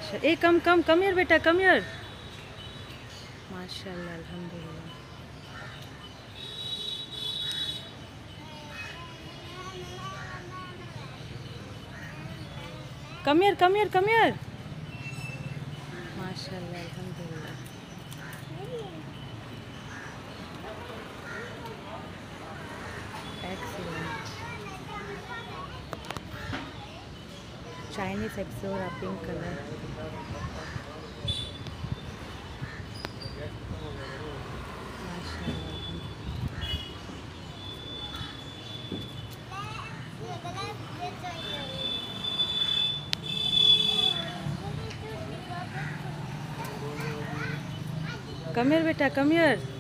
A come here बेटा, कम here. माशाल्लाह, अल्हम्दुलिल्लाह। Come here. माशाल्लाह, अल्हम्दुलिल्लाह। Excellent. Chinese Exora, pink color. Come here, beta, come here.